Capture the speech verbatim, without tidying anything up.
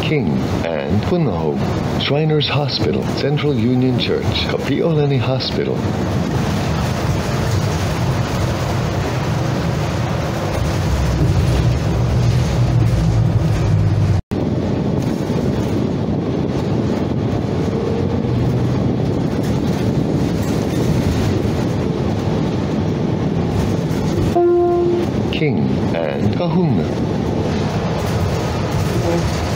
King and Punahou, Shriners Hospital, Central Union Church, Kapi'olani Hospital. King and Kahuna.